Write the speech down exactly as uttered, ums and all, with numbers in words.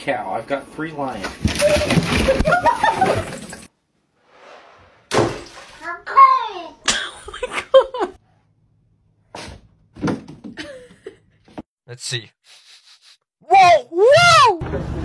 cow. I've got three lions. Let's see. Whoa! Whoa!